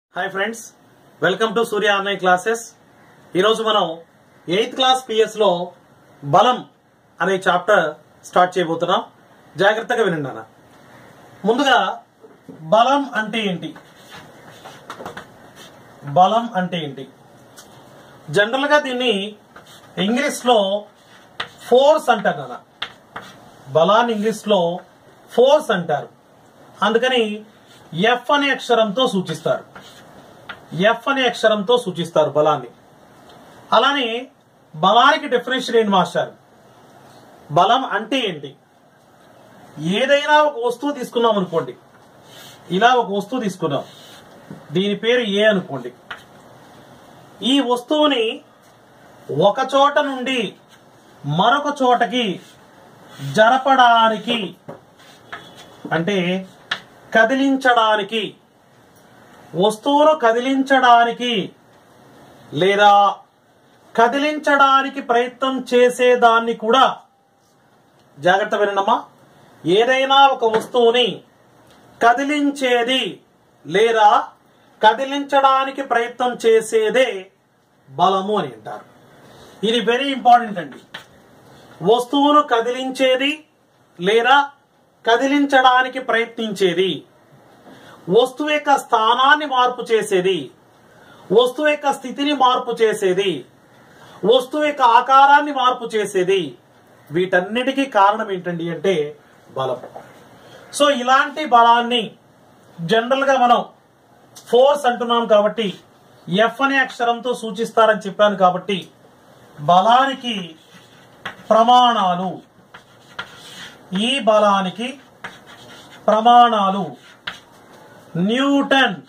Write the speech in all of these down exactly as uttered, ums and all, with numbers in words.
Hi friends, welcome to Surya online classes. ఈరోజు మనం eighth class PS లో బలం అనే చాప్టర్ స్టార్ట్ చేయబోతున్నాం. జాగ్రత్తగా వినండి అన్న. ముందుగా బలం అంటే ఏంటి? బలం అంటే ఏంటి? జనరల్ గా దీన్ని ఇంగ్లీష్ లో ఫోర్స్ అంటారు అన్న. బలాన్ని ఇంగ్లీష్ లో ఫోర్స్ అంటారు. అందుకని ఎఫ్ అనే అక్షరంతో సూచిస్తారు. ఎఫ్ అనే అక్షరంతో సూచిస్తారు బలాన్ని. అలానే బలానికి డెఫినేషన్ ఏంటి మాస్టర్? బలం అంటే ఏంటి? ఏదైనా ఒక వస్తువు తీసుకున్నాం అనుకోండి. ఇలా ఒక వస్తువు తీసుకున్నాం, దీని పేరు ఏ అనుకోండి. ఈ వస్తువుని ఒక చోట నుండి మరొక చోటకి జరపడానికి అంటే కదిలించడానికి, వస్తువును కదిలించడానికి లేదా కదిలించడానికి ప్రయత్నం చేసేదాన్ని కూడా, జాగ్రత్త వినండమ్మా, ఏదైనా ఒక వస్తువుని కదిలించేది లేదా కదిలించడానికి ప్రయత్నం చేసేదే బలము అని అంటారు. ఇది వెరీ ఇంపార్టెంట్ అండి. వస్తువును కదిలించేది లేదా కదిలించడానికి ప్రయత్నించేది, వస్తువు యొక్క స్థానాన్ని మార్పు చేసేది, వస్తువు యొక్క స్థితిని మార్పు చేసేది, వస్తువు యొక్క ఆకారాన్ని మార్పు చేసేది, వీటన్నిటికీ కారణం ఏంటండి అంటే బలం. సో ఇలాంటి బలాన్ని జనరల్ గా మనం ఫోర్స్ అంటున్నాం కాబట్టి ఎఫ్ అనే అక్షరంతో సూచిస్తారని చెప్పాను కాబట్టి బలానికి ప్రమాణాలు, ఈ బలానికి ప్రమాణాలు న్యూటన్,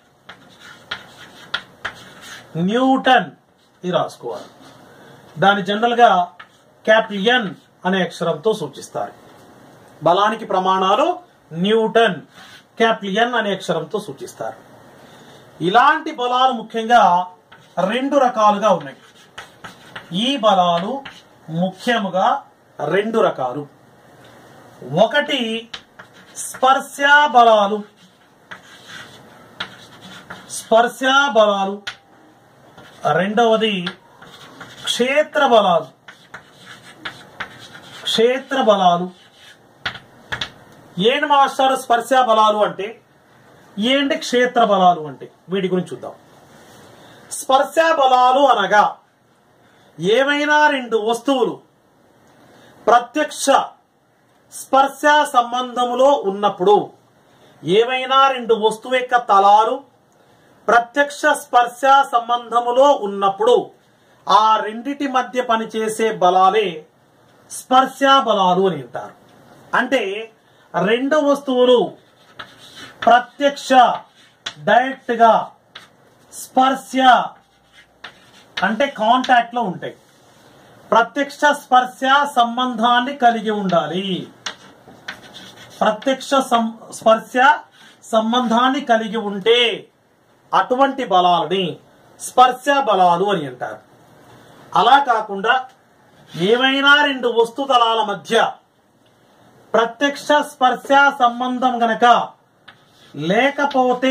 న్యూటన్ ఇది రాసుకోవాలి. దాని జనరల్ గా క్యాపిటల్ ఎన్ అనే అక్షరంతో సూచిస్తారు. బలానికి ప్రమాణాలు న్యూటన్, క్యాపిటల్ ఎన్ అనే అక్షరంతో సూచిస్తారు. ఇలాంటి బలాలు ముఖ్యంగా రెండు రకాలుగా ఉన్నాయి. ఈ బలాలు ముఖ్యముగా రెండు రకాలు. ఒకటి స్పర్శ బలాలు, స్పర్శ బలాలు. రెండవది క్షేత్ర బలాలు, క్షేత్ర బలాలు. ఏంటి మాస్టర్ స్పర్శ బలాలు అంటే? ఏంటి క్షేత్ర బలాలు అంటే? వీటి గురించి చూద్దాం. స్పర్శ బలాలు అనగా ఏవైనా రెండు వస్తువులు ప్రత్యక్ష స్పర్శ సంబంధములో ఉన్నప్పుడు, ఏవైనా రెండు వస్తువు యొక్క తలాలు ప్రత్యక్ష స్పర్శ సంబంధములో ఉన్నప్పుడు ఆ రెండిటి మధ్య పనిచేసే బలాలే స్పర్శ బలాలు అని అంటారు. అంటే రెండు వస్తువులు ప్రత్యక్ష డైరెక్ట్ గా స్పర్శ అంటే కాంటాక్ట్ లో ఉంటాయి. ప్రత్యక్ష స్పర్శ సంబంధాన్ని కలిగి ఉండాలి. ప్రత్యక్ష స్పర్శ సంబంధాన్ని కలిగి ఉంటే అటువంటి బలాలని స్పర్శ బలాలు అని అంటారు. అలా కాకుండా ఏవైనా రెండు వస్తు తలాల మధ్య ప్రత్యక్ష స్పర్శ సంబంధం గనక లేకపోతే,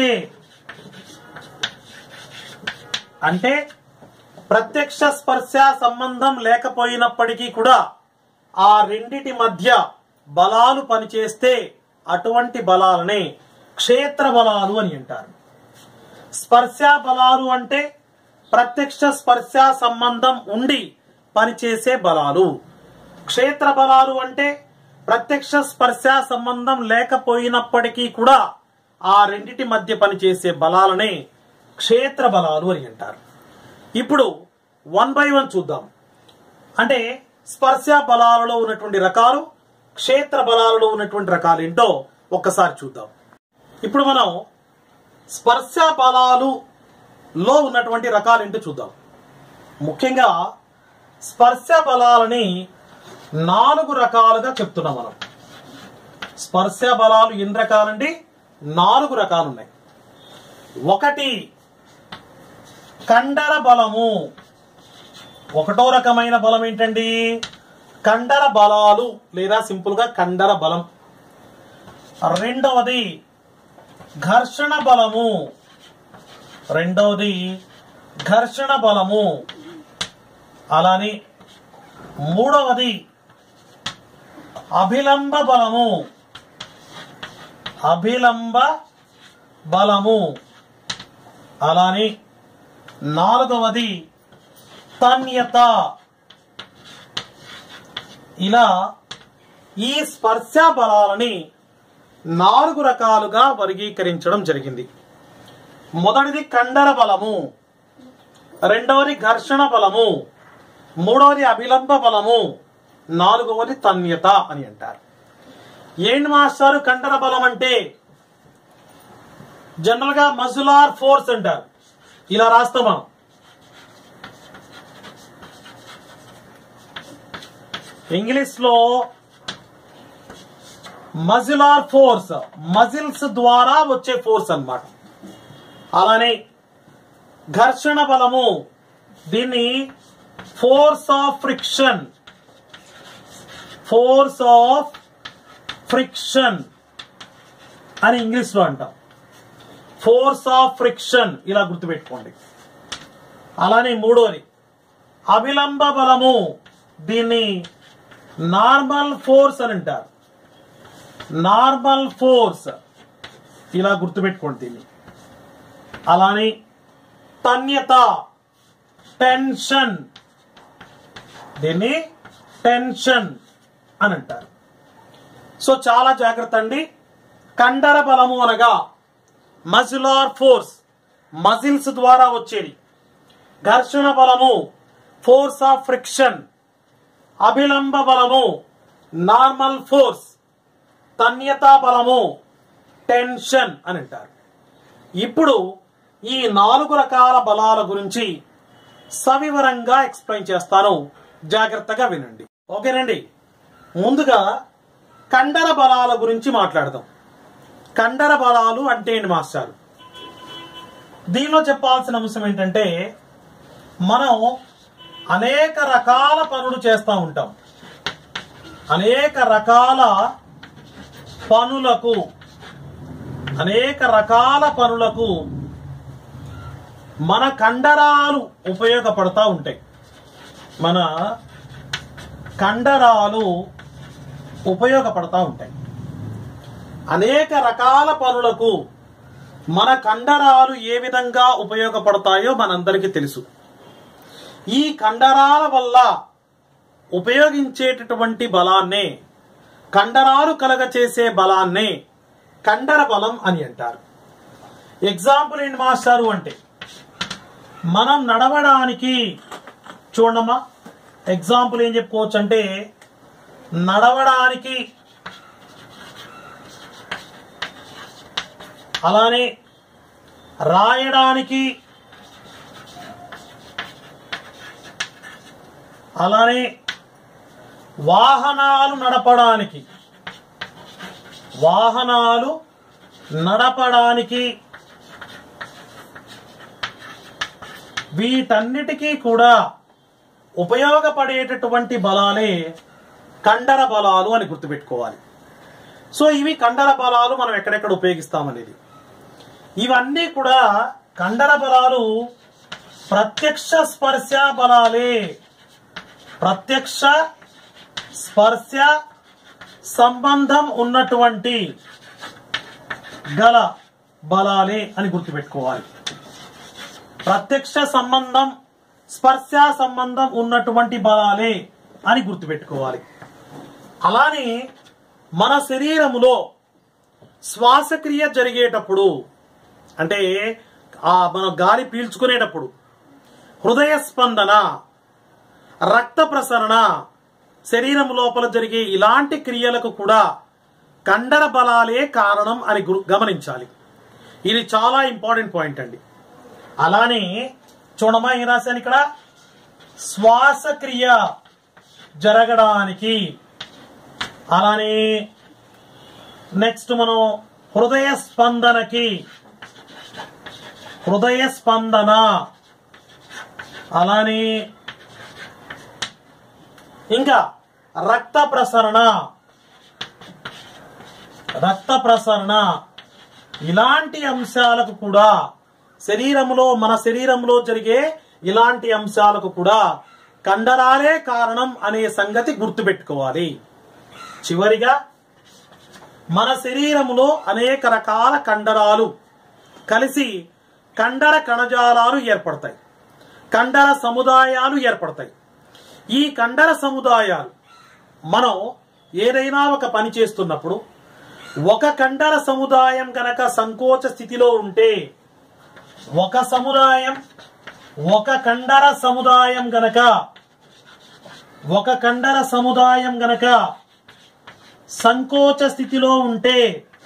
అంటే ప్రత్యక్ష స్పర్శ సంబంధం లేకపోయినప్పటికీ కూడా ఆ రెండిటి మధ్య బలాలు పనిచేస్తే అటువంటి బలాలనే క్షేత్ర బలాలు అని అంటారు. స్పర్శ బలాలు అంటే ప్రత్యక్ష స్పర్శ సంబంధం ఉండి పనిచేసే బలాలు. క్షేత్ర బలాలు అంటే ప్రత్యక్ష స్పర్శ సంబంధం లేకపోయినప్పటికీ కూడా ఆ రెండిటి మధ్య పనిచేసే బలాలనే క్షేత్ర బలాలు అని అంటారు. ఇప్పుడు వన్ బై వన్ చూద్దాం. అంటే స్పర్శ బలాలలో ఉన్నటువంటి రకాలు, క్షేత్ర బలాలలో ఉన్నటువంటి రకాలు ఏంటో ఒక్కసారి చూద్దాం. ఇప్పుడు మనం స్పర్శ బలాలు లో ఉన్నటువంటి రకాలు ఏంటో చూద్దాం. ముఖ్యంగా స్పర్శ బలాలని నాలుగు రకాలుగా చెప్తున్నాం మనం. స్పర్శ బలాలు ఎన్ని రకాలండి? నాలుగు రకాలు ఉన్నాయి. ఒకటి కండర బలము. ఒకటో రకమైన బలం ఏంటండి? కండర బలాలు లేదా సింపుల్ గా కండర బలం. రెండవది ఘర్షణ బలము. రెండవది ఘర్షణ బలము, అలానే మూడవది అభిలంబ బలము, అభిలంబ బలము, అలానే నాలుగవది తన్యత. ఇలా ఈ స్పర్శ బలాలని నాలుగు రకాలుగా వర్గీకరించడం జరిగింది. మొదటిది కండర బలము, రెండవది ఘర్షణ బలము, మూడవది అభిలంబ బలము, నాలుగవది తన్యత అని అంటారు. ఏంటి మాస్టారు కండర బలం అంటే? జనరల్ గా మస్కులర్ ఫోర్స్ అంటారు. ఇలా రాస్తాం మనం. ఇంగ్లీష్ లో మస్కులర్ ఫోర్స్, మజిల్స్ ద్వారా వచ్చే ఫోర్స్ అన్నమాట. అలానే ఘర్షణ బలము, దీన్ని force of friction, force of friction అని ఇంగ్లీష్ లో అంటాం. ఫోర్స్ ఆఫ్ ఫ్రిక్షన్ ఇలా గుర్తుపెట్టుకోండి. అలానే మూడోది అభిలంబ బలము, దీన్ని నార్మల్ ఫోర్స్ అని అంటారు. నార్మల్ ఫోర్స్ ఇలా గుర్తుపెట్టుకోండి దీన్ని. అలానే తన్యత, టెన్షన్, దీన్ని టెన్షన్ అని అంటారు. సో చాలా జాగ్రత్త అండి. కండర బలము అనగా మస్కులర్ ఫోర్స్, మజిల్స్ ద్వారా వచ్చేది. ఘర్షణ బలము ఫోర్స్ ఆఫ్ ఫ్రిక్షన్, అభిలంబ బలము నార్మల్ ఫోర్స్, తన్యత బలము టెన్షన్ అని అంటారు. ఇప్పుడు ఈ నాలుగు రకాల బలాల గురించి సవివరంగా ఎక్స్ప్లెయిన్ చేస్తాను, జాగ్రత్తగా వినండి. ఓకేనండి. ముందుగా కండర బలాల గురించి మాట్లాడదాం. కండర బలాలు అంటే ఏంటి మాస్టర్? దీనిలో చెప్పాల్సిన అంశం ఏంటంటే, మనం అనేక రకాల పనులు చేస్తూ ఉంటాం. అనేక రకాల పనులకు అనేక రకాల పనులకు మన కండరాలు ఉపయోగపడతా ఉంటాయి. మన కండరాలు ఉపయోగపడతా ఉంటాయి. అనేక రకాల పనులకు మన కండరాలు ఏ విధంగా ఉపయోగపడతాయో మనందరికీ తెలుసు. ఈ కండరాల వల్ల ఉపయోగించేటటువంటి బలాన్నే, కండరాలు కలగచేసే బలాన్నే కండర బలం అని అంటారు. ఎగ్జాంపుల్ ఏంటి మాస్టారు అంటే, మనం నడవడానికి చూడమ్మా, ఎగ్జాంపుల్ ఏం చెప్పుకోవచ్చు అంటే, నడవడానికి, అలానే రాయడానికి, అలానే వాహనాలు నడపడానికి, వాహనాలు నడపడానికి వీటన్నిటికీ కూడా ఉపయోగపడేటటువంటి బలాలే కండర బలాలు అని గుర్తుపెట్టుకోవాలి. సో ఇవి కండర బలాలు మనం ఎక్కడెక్కడ ఉపయోగిస్తామనేది. ఇవన్నీ కూడా కండర బలాలు ప్రత్యక్ష స్పర్శ బలాలే, ప్రత్యక్ష స్పర్శ సంబంధం ఉన్నటువంటి గల బలాలే అని గుర్తుపెట్టుకోవాలి. ప్రత్యక్ష సంబంధం, స్పర్శ సంబంధం ఉన్నటువంటి బలాలే అని గుర్తుపెట్టుకోవాలి. అలానే మన శరీరములో శ్వాసక్రియ జరిగేటప్పుడు, అంటే ఆ మనం గాలి పీల్చుకునేటప్పుడు హృదయ స్పందన, రక్త ప్రసరణ, శరీరం లోపల జరిగే ఇలాంటి క్రియలకు కూడా కండర బలాలే కారణం అని గమనించాలి. ఇది చాలా ఇంపార్టెంట్ పాయింట్ అండి. అలానే చూడమా ఏం రాశాను ఇక్కడ, శ్వాసక్రియ జరగడానికి, అలానే నెక్స్ట్ మనం హృదయ స్పందనకి, హృదయ స్పందన, అలానే ఇంకా రక్త ప్రసరణ, రక్త ప్రసరణ ఇలాంటి అంశాలకు కూడా శరీరంలో మన శరీరంలో జరిగే ఇలాంటి అంశాలకు కూడా కండరాలే కారణం అనే సంగతి గుర్తుపెట్టుకోవాలి. చివరిగా మన శరీరంలో అనేక రకాల కండరాలు కలిసి కండర కణజాలాలు ఏర్పడతాయి, కండర సముదాయాలు ఏర్పడతాయి. ఈ కండర సముదాయాలు మనం ఏదైనా ఒక పని చేస్తున్నప్పుడు ఒక కండర సముదాయం గనక సంకోచ స్థితిలో ఉంటే, ఒక సముదాయం ఒక కండర సముదాయం గనక ఒక కండర సముదాయం గనక సంకోచ స్థితిలో ఉంటే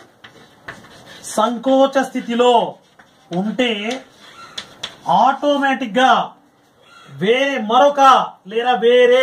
సంకోచ స్థితిలో ఉంటే ఆటోమేటిక్ గా వేరే మరొక లేదా వేరే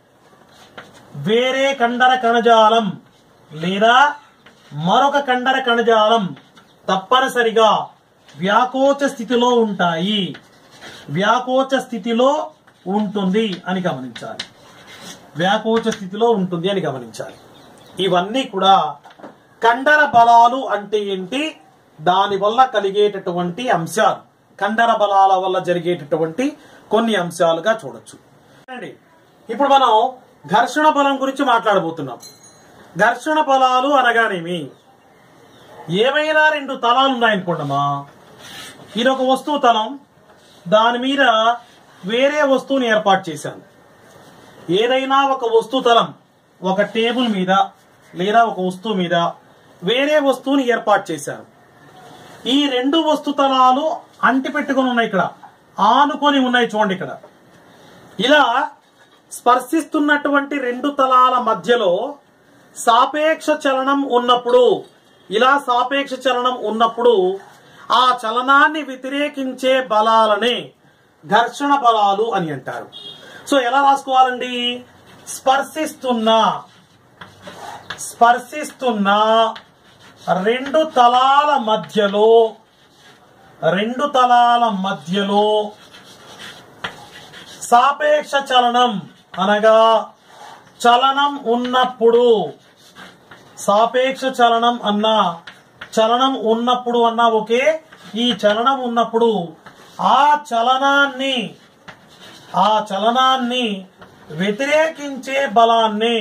వేరే కండర కణజాలం లేదా మరొక కండర కణజాలం తప్పనిసరిగా వ్యాకోచ స్థితిలో ఉంటాయి, వ్యాకోచ స్థితిలో ఉంటుంది అని గమనించాలి. వ్యాకోచ స్థితిలో ఉంటుంది అని గమనించాలి. ఇవన్నీ కూడా కండర బలాలు అంటే ఏంటి, దాని వల్ల కలిగేటటువంటి అంశాలు, కండర బలాల వల్ల జరిగేటటువంటి కొన్ని అంశాలుగా చూడొచ్చు. ఇప్పుడు మనం ఘర్షణ బలం గురించి మాట్లాడబోతున్నాం. ఘర్షణ బలాలు అనగానేమి, ఏమైనా రెండు తలాలు ఉన్నాయనుకోండమ్మా, ఇది ఒక వస్తువు తలం, దాని మీద వేరే వస్తువుని ఏర్పాటు చేశాను. ఏదైనా ఒక వస్తువు తలం ఒక టేబుల్ మీద లేదా ఒక వస్తువు మీద వేరే వస్తువుని ఏర్పాటు చేశాను. ఈ రెండు వస్తు తలాలు అంటి పెట్టుకుని ఉన్నాయి, ఇక్కడ ఆనుకొని ఉన్నాయి చూడండి. ఇక్కడ ఇలా స్పర్శిస్తున్నటువంటి రెండు తలాల మధ్యలో సాపేక్ష చలనం ఉన్నప్పుడు, ఇలా సాపేక్ష చలనం ఉన్నప్పుడు ఆ చలనాన్ని వ్యతిరేకించే బలాలనే ఘర్షణ బలాలు అని అంటారు. సో ఎలా రాసుకోవాలండి, స్పర్శిస్తున్నా స్పర్శిస్తున్నా రెండు తలాల మధ్యలో రెండు తలాల మధ్యలో సాపేక్ష చలనం అనగా చలనం ఉన్నప్పుడు, సాపేక్ష చలనం అన్నా చలనం ఉన్నప్పుడు అన్నా ఓకే, ఈ చలనం ఉన్నప్పుడు ఆ చలనాన్ని ఆ చలనాన్ని వ్యతిరేకించే బలాన్ని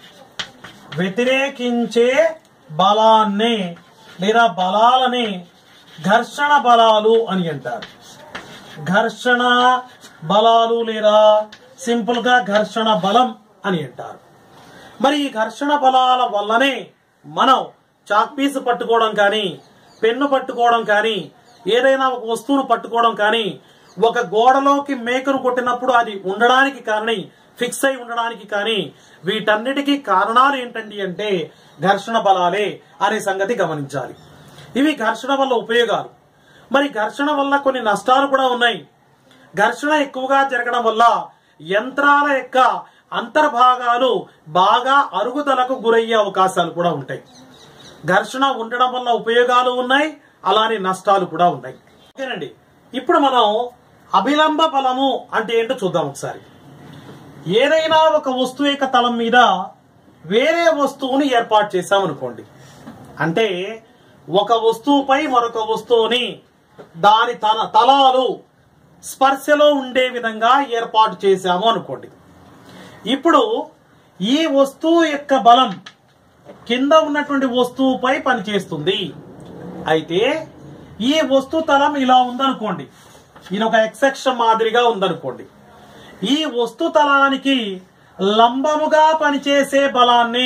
వ్యతిరేకించే బలాన్ని లేదా బలాలని ఘర్షణ బలాలు అని అంటారు. ఘర్షణ బలాలు లేదా సింపుల్ గా ఘర్షణ బలం అని అంటారు. మరి ఈ ఘర్షణ బలాల వల్లనే మనం చాక్ పీస్ పట్టుకోవడం కానీ, పెన్ను పట్టుకోవడం కానీ, ఏదైనా ఒక వస్తువును పట్టుకోవడం కానీ, ఒక గోడలోకి మేకను కొట్టినప్పుడు అది ఉండడానికి కానీ, ఫిక్స్ అయి ఉండడానికి కానీ, వీటన్నిటికీ కారణాలు ఏంటండి అంటే ఘర్షణ బలాలే అనే సంగతి గమనించాలి. ఇవి ఘర్షణ వల్ల ఉపయోగాలు. మరి ఘర్షణ వల్ల కొన్ని నష్టాలు కూడా ఉన్నాయి. ఘర్షణ ఎక్కువగా జరగడం వల్ల యంత్రాల యొక్క అంతర్భాగాలు బాగా అరుగుదలకు గురయ్యే అవకాశాలు కూడా ఉంటాయి. ఘర్షణ ఉండడం వల్ల ఉపయోగాలు ఉన్నాయి, అలానే నష్టాలు కూడా ఉన్నాయి. ఓకేనండి, ఇప్పుడు మనం అభిలంబ బలము అంటే ఏంటో చూద్దాం ఒకసారి. ఏదైనా ఒక వస్తువు యొక్క తలం మీద వేరే వస్తువుని ఏర్పాటు చేశామనుకోండి, అంటే ఒక వస్తువుపై మరొక వస్తువుని దాని తన తలాలు స్పర్శలో ఉండే విధంగా ఏర్పాటు చేశాము అనుకోండి. ఇప్పుడు ఈ వస్తువు యొక్క బలం కింద ఉన్నటువంటి వస్తువుపై పనిచేస్తుంది. అయితే ఈ వస్తు తలం ఇలా ఉందనుకోండి, ఇది ఒక ఎక్సెక్షన్ మాదిరిగా ఉందనుకోండి. ఈ వస్తు తలానికి లంబముగా పనిచేసే బలాన్ని,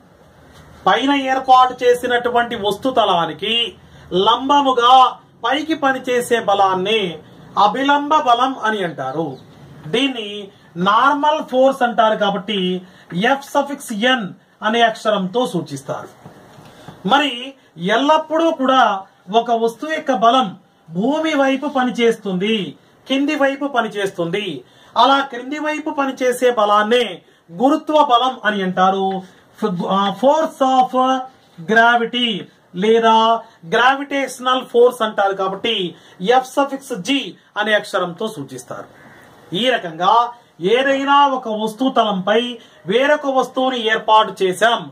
పైన ఏర్పాటు చేసినటువంటి వస్తు తలానికి లంబముగా పైకి పనిచేసే బలాన్ని అభిలంబ బలం అని అంటారు. దీన్ని నార్మల్ ఫోర్స్ అంటారు కాబట్టి ఎఫ్ సఫిక్స్ ఎన్ అనే అక్షరంతో సూచిస్తారు. మరి ఎల్లప్పుడూ కూడా ఒక వస్తువు యొక్క బలం భూమి వైపు పనిచేస్తుంది, కింది వైపు పనిచేస్తుంది. అలా క్రింది వైపు పనిచేసే బలాన్నే గురుత్వ బలం అని అంటారు. ఫోర్స్ ఆఫ్ గ్రావిటీ లేదా గ్రావిటేషనల్ ఫోర్స్ అంటారు కాబట్టి ఎఫ్ సఫిక్స్ జి అనే అక్షరంతో సూచిస్తారు. ఈ రకంగా ఏదైనా ఒక వస్తువు తలంపై వేరొక వస్తువుని ఏర్పాటు చేశాం.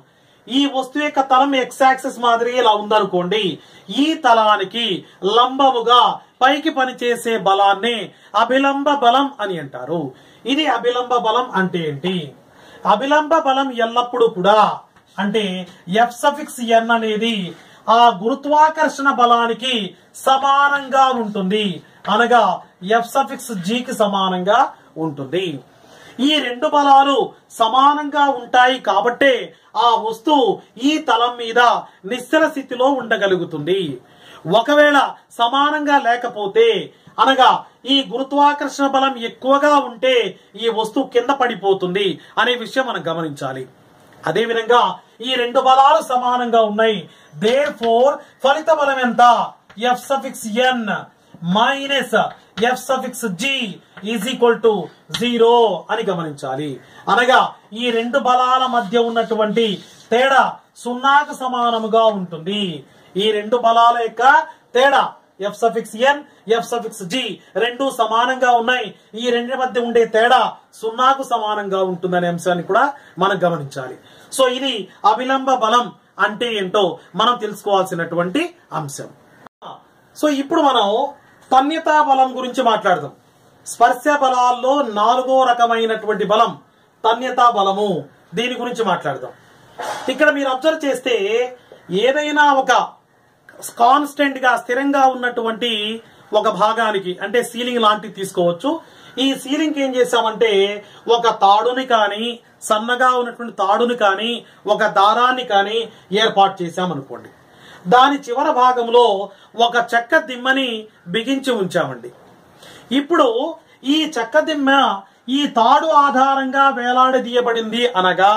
ఈ వస్తువు యొక్క తలం ఎక్స్ యాక్సిస్ మాదిరి ఇలా ఉందనుకోండి, ఈ తలానికి లంబముగా పైకి పనిచేసే బలాన్ని అభిలంబ బలం అని అంటారు. ఇది అభిలంబ బలం అంటే ఏంటి? అభిలంబ బలం ఎల్లప్పుడూ కూడా అంటే ఎఫ్ సఫిక్స్ ఎన్ అనేది ఆ గురుత్వాకర్షణ బలానికి సమానంగా ఉంటుంది, అనగా ఎఫ్ సఫిక్స్ జీ కి సమానంగా ఉంటుంది. ఈ రెండు బలాలు సమానంగా ఉంటాయి కాబట్టే ఆ వస్తువు ఈ తలం మీద నిశ్చల స్థితిలో ఉండగలుగుతుంది. ఒకవేళ సమానంగా లేకపోతే, అనగా ఈ గురుత్వాకర్షణ బలం ఎక్కువగా ఉంటే ఈ వస్తువు కింద పడిపోతుంది అనే విషయం మనం గమనించాలి. అదేవిధంగా ఈ రెండు బలాలు సమానంగా ఉన్నాయి. దేర్ ఫోర్ ఫలిత బలం ఎంత? F suffix N minus F suffix G is equal to zero అని గమనించాలి. అనగా ఈ రెండు బలాల మధ్య ఉన్నటువంటి తేడా సున్నాకు సమానముగా ఉంటుంది. ఈ రెండు బలాల యొక్క తేడా F suffix N F suffix G రెండు సమానంగా ఉన్నాయి. ఈ రెండు మధ్య ఉండే తేడా సున్నాకు సమానంగా ఉంటుందనే అంశాన్ని కూడా మనం గమనించాలి. సో ఇది అభిలంబ బలం అంటే ఏంటో మనం తెలుసుకోవాల్సినటువంటి అంశం. సో ఇప్పుడు మనం తన్యతా బలం గురించి మాట్లాడదాం. స్పర్శ బలాల్లో నాలుగో రకమైనటువంటి బలం తన్యతా బలము. దీని గురించి మాట్లాడదాం. ఇక్కడ మీరు అబ్జర్వ్ చేస్తే ఏదైనా ఒక కాన్స్టెంట్ గా స్థిరంగా ఉన్నటువంటి ఒక భాగానికి అంటే సీలింగ్ లాంటివి తీసుకోవచ్చు. ఈ సీలింగ్ ఏం చేసామంటే ఒక తాడుని కానీ సన్నగా ఉన్నటువంటి తాడుని కానీ ఒక దారాన్ని కానీ ఏర్పాటు చేశామనుకోండి. దాని చివరి భాగంలో ఒక చెక్క దిమ్మని బిగించి ఉంచామండి. ఇప్పుడు ఈ చెక్క దిమ్మ ఈ తాడు ఆధారంగా వేలాడదీయబడింది అనగా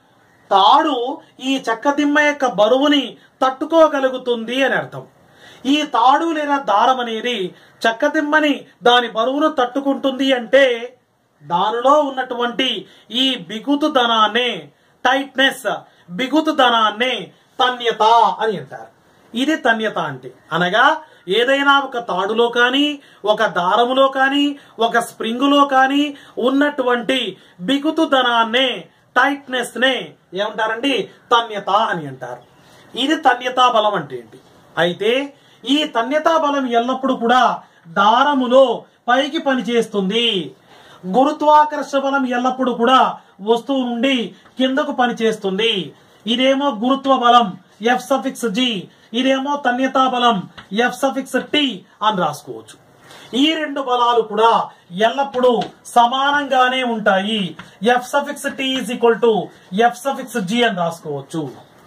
తాడు ఈ చెక్క దిమ్మ యొక్క బరువుని తట్టుకోగలుగుతుంది అని అర్థం. ఈ తాడు లేదా దారం అనేది చెక్క దిమ్మని దాని బరువును తట్టుకుంటుంది అంటే దానిలో ఉన్నటువంటి ఈ బిగుతుదనాన్నే టైట్నెస్ బిగుతుదనాన్నే తన్యత అని అంటారు. ఇది తన్యత అంటే, అనగా ఏదైనా ఒక తాడులో కానీ ఒక దారములో కానీ ఒక స్ప్రింగులో కానీ ఉన్నటువంటి బిగుతుదనాన్నే టైట్నెస్ నే ఏమంటారండి? తన్యత అని అంటారు. ఇది తన్యతా బలం అంటే ఏంటి? అయితే ఈ తన్యతా బలం ఎల్లప్పుడూ కూడా దారములో పైకి పనిచేస్తుంది. గురుత్వాకర్షణ బలం ఎల్లప్పుడూ కూడా వస్తువు నుండి కిందకు పనిచేస్తుంది. ఇదేమో గురుత్వ బలం ఎఫ్ సఫిక్స్ జీ, ఇదేమో తన్యతా బలం ఎఫ్ సఫిక్స్ టీ అని రాసుకోవచ్చు. ఈ రెండు బలాలు కూడా ఎల్లప్పుడూ సమానంగానే ఉంటాయి. F suffix T is equal to F suffix G అని రాసుకోవచ్చు.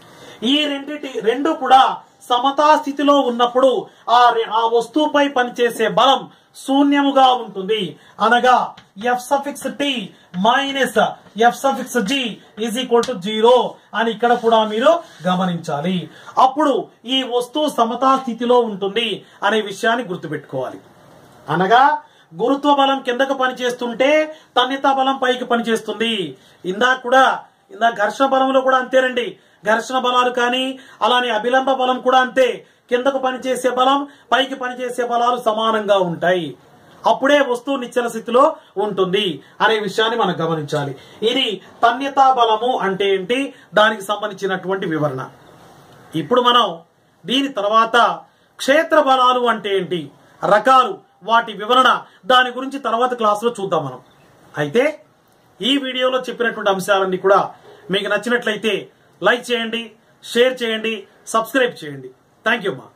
ఈ రెండిటి రెండు కూడా సమతా స్థితిలో ఉన్నప్పుడు ఆ ఆ వస్తువుపై పనిచేసే బలం శూన్యముగా ఉంటుంది, అనగా F suffix T minus F suffix G is equal to zero అని ఇక్కడ కూడా మీరు గమనించాలి. అప్పుడు ఈ వస్తువు సమతా స్థితిలో ఉంటుంది అనే విషయాన్ని గుర్తుపెట్టుకోవాలి. అనగా గురుత్వ బలం కిందకు పనిచేస్తుంటే తన్యతా బలం పైకి పనిచేస్తుంది. ఇందాక కూడా ఇందా ఘర్షణ బలంలో కూడా అంతేనండి. ఘర్షణ బలాలు కానీ అలానే అభిలంబ బలం కూడా అంతే. కిందకు పనిచేసే బలం పైకి పనిచేసే బలాలు సమానంగా ఉంటాయి. అప్పుడే వస్తువు నిశ్చల స్థితిలో ఉంటుంది అనే విషయాన్ని మనం గమనించాలి. ఇది తన్యతా బలము అంటే ఏంటి, దానికి సంబంధించినటువంటి వివరణ. ఇప్పుడు మనం దీని తర్వాత క్షేత్ర బలాలు అంటే ఏంటి, రకాలు, వాటి వివరణ, దాని గురించి తర్వాత క్లాసులో చూద్దాం మనం. అయితే ఈ వీడియోలో చెప్పినటువంటి అంశాలన్నీ కూడా మీకు నచ్చినట్లయితే లైక్ చేయండి, షేర్ చేయండి, సబ్స్క్రైబ్ చేయండి. థ్యాంక్ యూ అమ్మా.